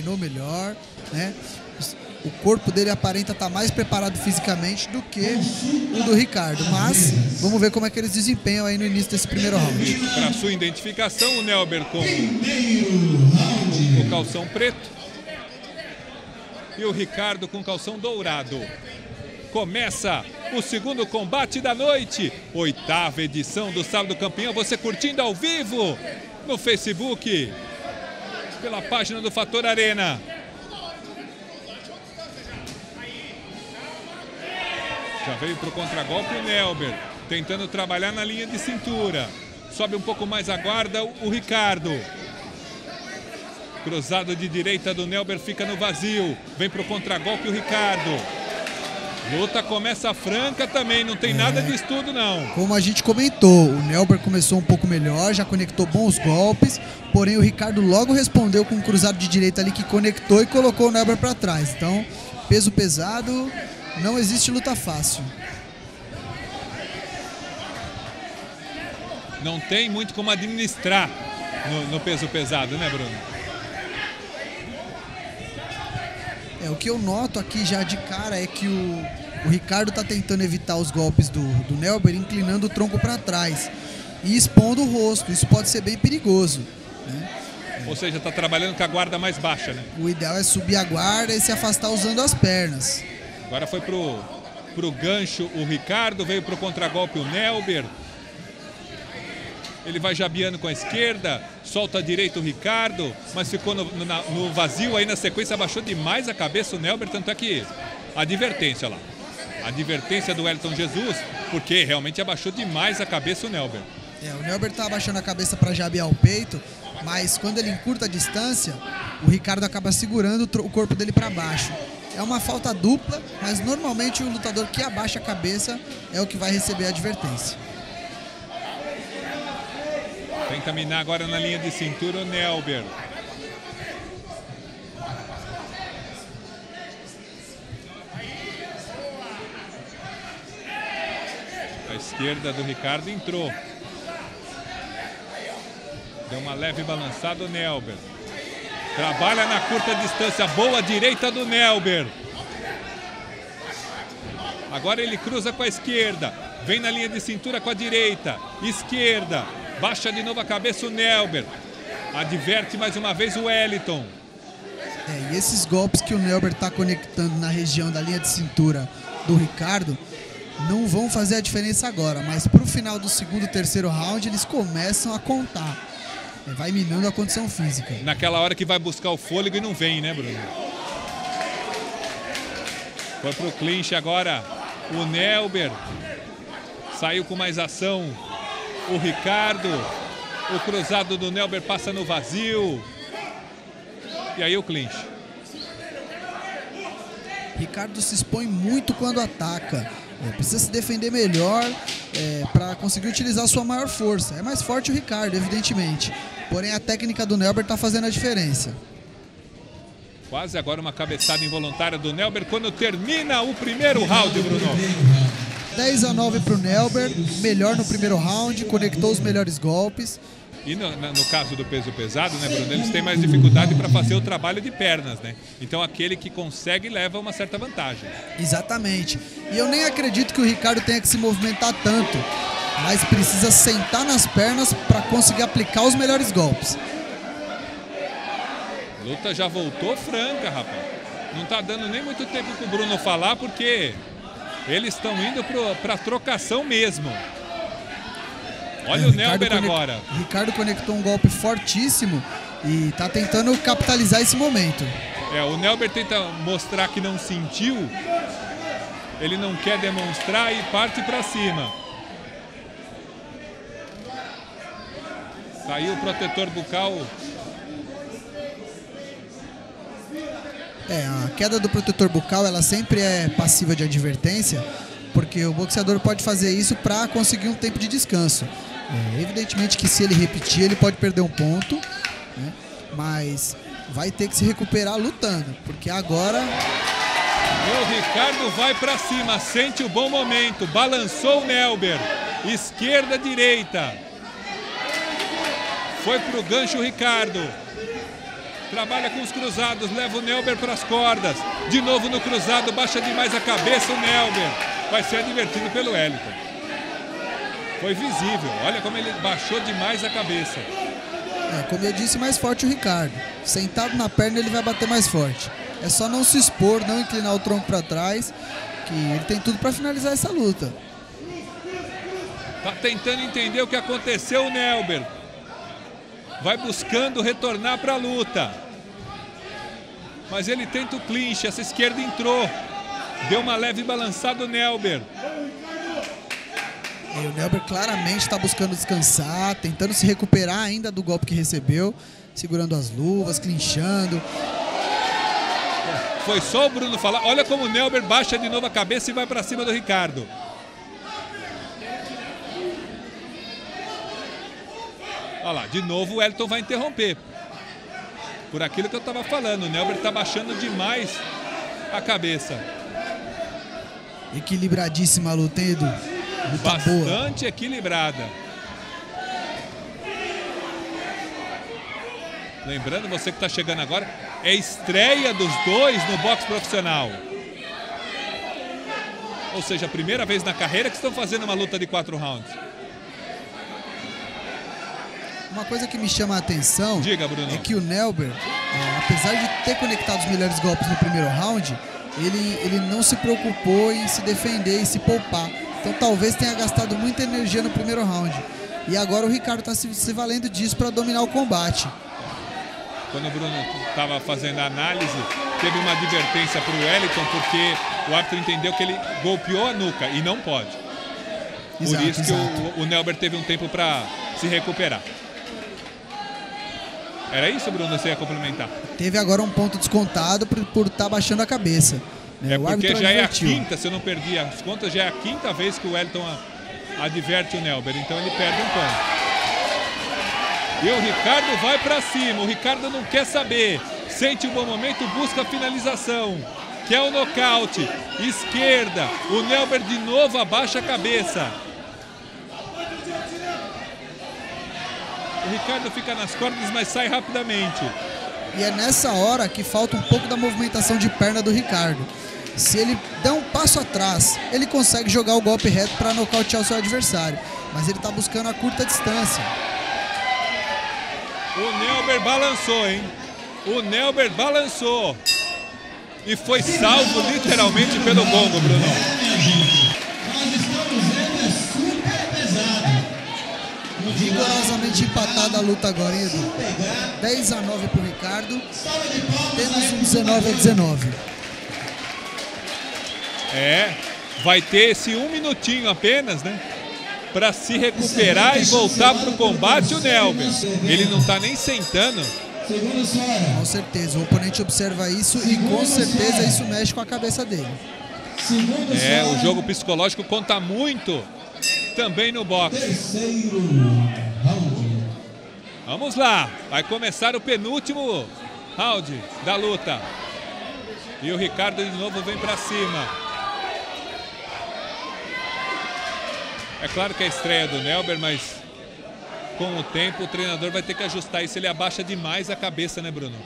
treinou melhor, né? O corpo dele aparenta estar mais preparado fisicamente do que o do Ricardo, mas vamos ver como é que eles desempenham aí no início desse primeiro round. Para sua identificação, o Nelber com o calção preto e o Ricardo com calção dourado. Começa o segundo combate da noite, 8ª edição do Sábado Campeão, você curtindo ao vivo no Facebook, pela página do Fator Arena. Já veio para o contragolpe o Nelber, tentando trabalhar na linha de cintura. Sobe um pouco mais a guarda o Ricardo. Cruzado de direita do Nelber, fica no vazio. Vem para o contragolpe o Ricardo. Luta começa franca também, não tem nada de estudo não. Como a gente comentou, o Nelber começou um pouco melhor, já conectou bons golpes, porém o Ricardo logo respondeu com um cruzado de direita ali que conectou e colocou o Nelber para trás. Então, peso pesado, não existe luta fácil. Não tem muito como administrar no peso pesado, né, Bruno? O que eu noto aqui já de cara é que o Ricardo está tentando evitar os golpes do Nelber, inclinando o tronco para trás e expondo o rosto. Isso pode ser bem perigoso, né? Ou seja, está trabalhando com a guarda mais baixa, né? O ideal é subir a guarda e se afastar usando as pernas. Agora foi pro gancho o Ricardo, veio pro contragolpe o Nelber. Ele vai jabeando com a esquerda, solta a direita o Ricardo, mas ficou no vazio aí na sequência, abaixou demais a cabeça o Nelber, tanto é que a advertência lá. A advertência do Wellington Jesus, porque realmente abaixou demais a cabeça o Nelber. O Nelber tá abaixando a cabeça para jabear o peito, mas quando ele encurta a distância, o Ricardo acaba segurando o corpo dele para baixo. É uma falta dupla, mas normalmente o lutador que abaixa a cabeça é o que vai receber a advertência. Tenta minar agora na linha de cintura o Nelber. A esquerda do Ricardo entrou. Deu uma leve balançada o Nelber. Trabalha na curta distância, boa direita do Nelber. Agora ele cruza com a esquerda. Vem na linha de cintura com a direita. Esquerda. Baixa de novo a cabeça o Nelber. Adverte mais uma vez o Wellington. E esses golpes que o Nelber está conectando na região da linha de cintura do Ricardo não vão fazer a diferença agora, mas para o final do segundo, terceiro round eles começam a contar. Vai minando a condição física. Naquela hora que vai buscar o fôlego e não vem, né, Bruno? Foi pro clinch agora o Nelber. Saiu com mais ação o Ricardo. O cruzado do Nelber passa no vazio. E aí o clinch. Ricardo se expõe muito quando ataca. Precisa se defender melhor para conseguir utilizar a sua maior força. É mais forte o Ricardo, evidentemente. Porém, a técnica do Nelber está fazendo a diferença. Quase agora uma cabeçada involuntária do Nelber quando termina o primeiro round, Bruno. 10-9 para o Nelber, melhor no primeiro round, conectou os melhores golpes. E no caso do peso pesado, né, Bruno, eles têm mais dificuldade para fazer o trabalho de pernas, né? Então aquele que consegue leva uma certa vantagem. Exatamente. E eu nem acredito que o Ricardo tenha que se movimentar tanto, mas precisa sentar nas pernas para conseguir aplicar os melhores golpes. A luta já voltou franca, rapaz. Não tá dando nem muito tempo para o Bruno falar, porque eles estão indo para trocação mesmo. Olha o Nelber agora. O Ricardo conectou um golpe fortíssimo e está tentando capitalizar esse momento. O Nelber tenta mostrar que não sentiu. Ele não quer demonstrar e parte para cima. Saiu o protetor bucal. A queda do protetor bucal ela sempre é passiva de advertência, porque o boxeador pode fazer isso para conseguir um tempo de descanso. Evidentemente que se ele repetir, ele pode perder um ponto, né? Mas vai ter que se recuperar lutando, porque agora... O Ricardo vai para cima, sente o bom momento, balançou o Nelber, esquerda, direita. Foi pro gancho o Ricardo. Trabalha com os cruzados, leva o Nelber para as cordas. De novo no cruzado, baixa demais a cabeça o Nelber. Vai ser advertido pelo Wellington. Foi visível, olha como ele baixou demais a cabeça. Como eu disse, mais forte o Ricardo. Sentado na perna ele vai bater mais forte. É só não se expor, não inclinar o tronco para trás, que ele tem tudo para finalizar essa luta. Tá tentando entender o que aconteceu o Nelber. Vai buscando retornar para a luta. Mas ele tenta o clinch, essa esquerda entrou. Deu uma leve balançada o Nelber. E o Nelber claramente está buscando descansar, tentando se recuperar ainda do golpe que recebeu, segurando as luvas, clinchando. Foi só o Bruno falar. Olha como o Nelber baixa de novo a cabeça e vai para cima do Ricardo. Olha lá, de novo o Wellington vai interromper. Por aquilo que eu estava falando, o Nelber está baixando demais a cabeça. Equilibradíssima a luta, hein, Edu? Luta bastante boa. Equilibrada. Lembrando, você que está chegando agora, é estreia dos dois no boxe profissional. Ou seja, a primeira vez na carreira que estão fazendo uma luta de 4 rounds. Uma coisa que me chama a atenção, diga, Bruno, é que o Nelber, apesar de ter conectado os melhores golpes no primeiro round, ele não se preocupou em se defender e se poupar. Então talvez tenha gastado muita energia no primeiro round. E agora o Ricardo está se valendo disso para dominar o combate. Quando o Bruno estava fazendo a análise, teve uma advertência para o Wellington, porque o árbitro entendeu que ele golpeou a nuca e não pode. Por isso que o Nelber teve um tempo para se recuperar. Era isso, Bruno? Você ia complementar? Teve agora um ponto descontado por estar baixando a cabeça. É porque já é a quinta, se eu não perdi as contas, já é a quinta vez que o Wellington adverte o Nelber. Então ele perde um ponto. E o Ricardo vai para cima. O Ricardo não quer saber. Sente um bom momento, busca a finalização. Quer o nocaute. Esquerda. O Nelber de novo abaixa a cabeça. O Ricardo fica nas cordas, mas sai rapidamente. E é nessa hora que falta um pouco da movimentação de perna do Ricardo. Se ele der um passo atrás, ele consegue jogar o golpe reto para nocautear o seu adversário. Mas ele está buscando a curta distância. O Nelber balançou, hein? O Nelber balançou. E foi salvo literalmente pelo gongo, Bruno. Rigorosamente empatada a luta agora, Edu. 10-9 para o Ricardo. Temos um 19-19. Vai ter esse um minutinho apenas, né? Para se recuperar e voltar para o combate o Nelber. Ele não está nem sentando. Com certeza, o oponente observa isso e com certeza isso mexe com a cabeça dele. O jogo psicológico conta muito também no boxe. Vamos lá, vai começar o penúltimo round da luta. E o Ricardo de novo vem para cima. É claro que é a estreia do Nelber, mas com o tempo o treinador vai ter que ajustar isso. Ele abaixa demais a cabeça, né, Bruno?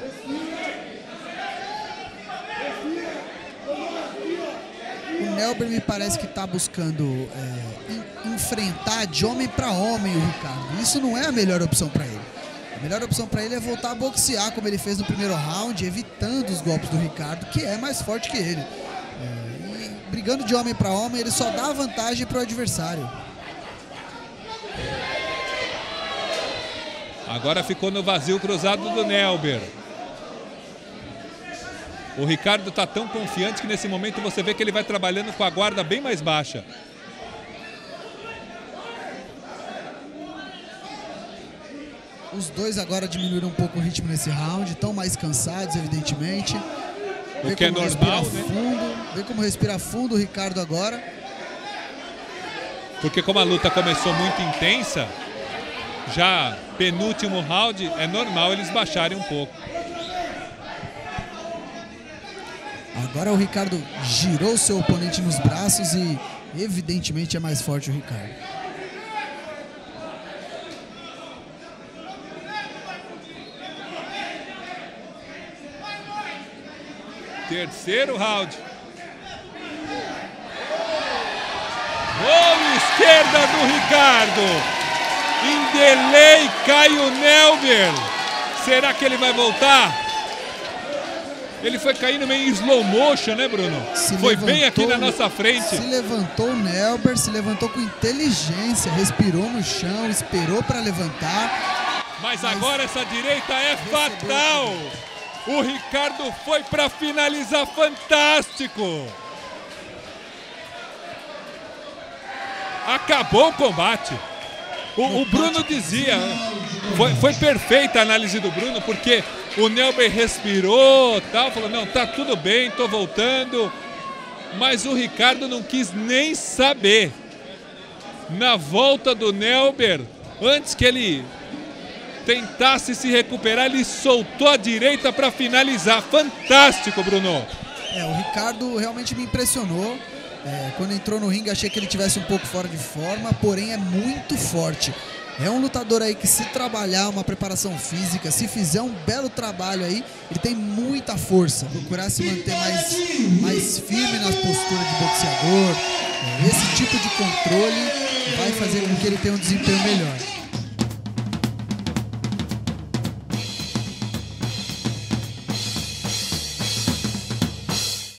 O Nelber me parece que está buscando enfrentar de homem para homem o Ricardo. Isso não é a melhor opção para ele. A melhor opção para ele é voltar a boxear como ele fez no primeiro round, evitando os golpes do Ricardo, que é mais forte que ele. E brigando de homem para homem, ele só dá vantagem para o adversário. Agora ficou no vazio cruzado do Nelber. O Ricardo está tão confiante que nesse momento você vê que ele vai trabalhando com a guarda bem mais baixa. Os dois agora diminuíram um pouco o ritmo nesse round, estão mais cansados, evidentemente. O que é normal, né? Vê como respira fundo o Ricardo agora. Porque como a luta começou muito intensa, já penúltimo round, é normal eles baixarem um pouco. Agora o Ricardo girou seu oponente nos braços e evidentemente é mais forte o Ricardo. Terceiro round. Gol esquerda do Ricardo. Em delay cai o Nelber. Será que ele vai voltar? Ele foi caindo meio em slow motion, né, Bruno? Foi bem aqui na nossa frente. Se levantou o Nelber, se levantou com inteligência, respirou no chão, esperou para levantar. Mas agora essa direita é fatal. O Ricardo foi para finalizar, fantástico. Acabou o combate. O Bruno dizia, foi perfeita a análise do Bruno, porque o Nelber respirou, tal, falou, não, tá tudo bem, tô voltando. Mas o Ricardo não quis nem saber. Na volta do Nelber, antes que ele tentasse se recuperar, ele soltou a direita para finalizar. Fantástico, Bruno. O Ricardo realmente me impressionou. Quando entrou no ringue achei que ele tivesse um pouco fora de forma, porém é muito forte. É um lutador aí que, se trabalhar uma preparação física, se fizer um belo trabalho aí, ele tem muita força. Procurar se manter mais firme na postura de boxeador, esse tipo de controle vai fazer com que ele tenha um desempenho melhor.